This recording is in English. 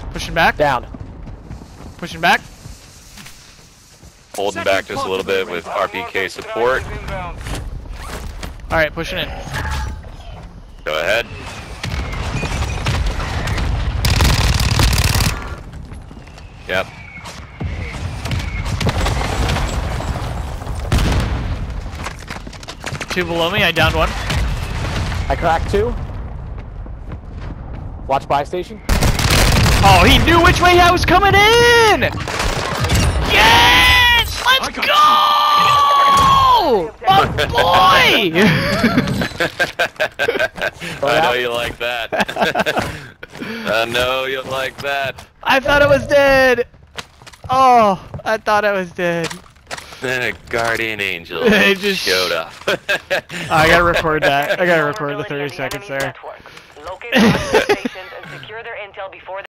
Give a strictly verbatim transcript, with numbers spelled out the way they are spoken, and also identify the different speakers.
Speaker 1: Pushing back.
Speaker 2: Down.
Speaker 1: Pushing back.
Speaker 3: Holding back just a little bit with R P K support.
Speaker 1: Alright, pushing in.
Speaker 3: Go ahead. Yep.
Speaker 1: Two below me, I downed one.
Speaker 2: I cracked two. Watch buy station.
Speaker 1: Oh, he knew which way I was coming in! Yes! Let's go! My boy!
Speaker 3: I know you like that. I know you like that.
Speaker 1: I thought it was dead! Oh, I thought I was dead.
Speaker 3: Then a guardian angel
Speaker 1: It just
Speaker 3: showed up.
Speaker 1: I gotta record that. I gotta record the thirty seconds there.
Speaker 4: Locate the stations and secure their intel before they